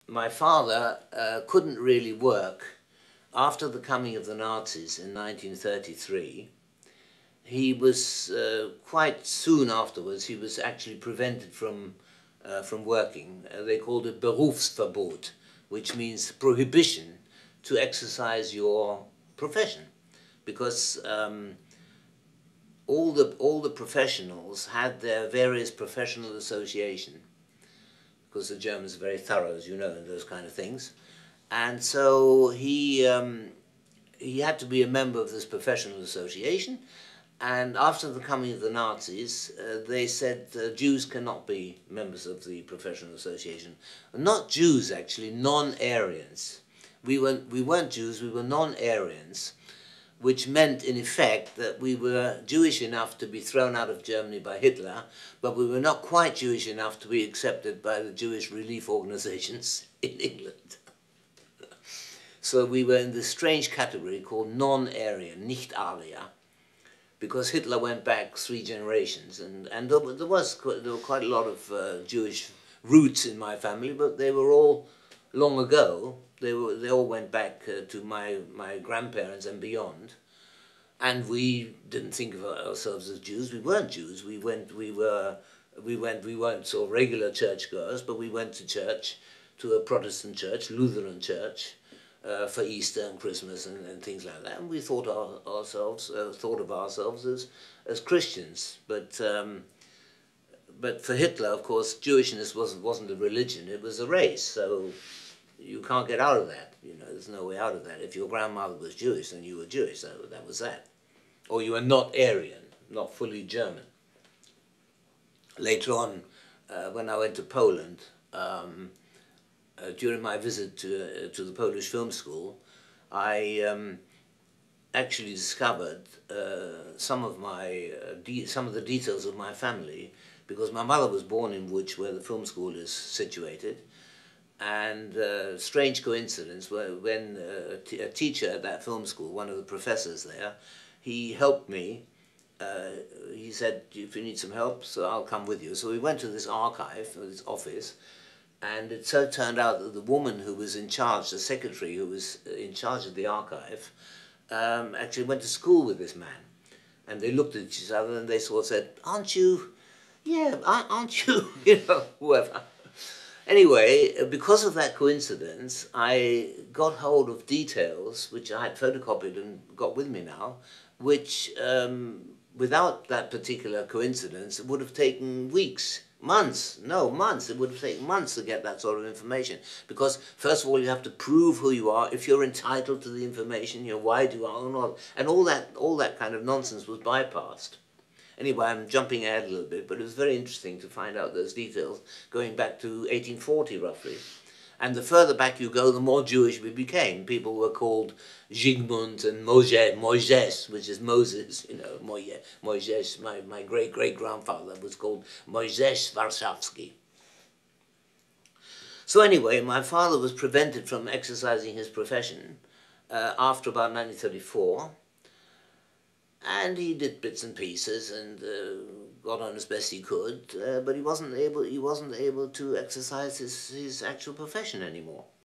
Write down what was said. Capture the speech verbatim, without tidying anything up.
my father uh, couldn't really work after the coming of the Nazis in nineteen thirty-three. He was uh, quite soon afterwards, he was actually prevented from, uh, from working. Uh, they called it Berufsverbot, which means prohibition to exercise your profession. Because um, all, the, all the professionals had their various professional associations, because the Germans are very thorough, as you know, in those kind of things. And so he, um, he had to be a member of this professional association. And after the coming of the Nazis, uh, they said uh, Jews cannot be members of the professional association. Not Jews, actually, non-Aryans. We weren't, we weren't Jews, we were non-Aryans, which meant, in effect, that we were Jewish enough to be thrown out of Germany by Hitler, but we were not quite Jewish enough to be accepted by the Jewish relief organizations in England. So we were in this strange category called non-Aryan, Nicht Arier, because Hitler went back three generations, and, and there, there, was, there were quite a lot of uh, Jewish roots in my family, but they were all long ago. They, were, they all went back uh, to my, my grandparents and beyond. And we didn't think of ourselves as Jews. We weren't Jews. We went, we were, we went, we weren't sort of regular churchgoers, but we went to church, to a Protestant church, Lutheran church, uh, for Easter and Christmas and, and things like that. And we thought our, ourselves, uh, thought of ourselves as, as Christians. But, um, but for Hitler, of course, Jewishness wasn't, wasn't a religion, it was a race. So you can't get out of that. You know, there's no way out of that. If your grandmother was Jewish, then you were Jewish. So that was that. Or you were not Aryan, not fully German. Later on, uh, when I went to Poland, um, uh, during my visit to, uh, to the Polish film school, I um, actually discovered uh, some of my uh, de some of the details of my family, because my mother was born in Łódź, where the film school is situated. And uh, strange coincidence, when uh, a, t a teacher at that film school, one of the professors there, he helped me. Uh, he said, if you need some help, so I'll come with you. So we went to this archive, this office, and it so turned out that the woman who was in charge, the secretary who was in charge of the archive, um, actually went to school with this man. And they looked at each other and they sort of said, aren't you, yeah, aren't you, you know, whoever. Anyway, because of that coincidence, I got hold of details which I had photocopied and got with me now, which um, without that particular coincidence, it would have taken weeks, months, no, months. It would have taken months to get that sort of information. Because first of all, you have to prove who you are, if you're entitled to the information, you know, why do you are or not, and all that, all that kind of nonsense was bypassed. Anyway, I'm jumping ahead a little bit, but it was very interesting to find out those details going back to eighteen forty, roughly. And the further back you go, the more Jewish we became. People were called Zygmunt and Moshe, Moses, which is Moses, you know, Moses, my, my great-great-grandfather was called Moses Warszawski. So anyway, my father was prevented from exercising his profession uh, after about nineteen thirty-four. And he did bits and pieces and uh, got on as best he could, uh, but he wasn't able. He wasn't able to exercise his his actual profession anymore.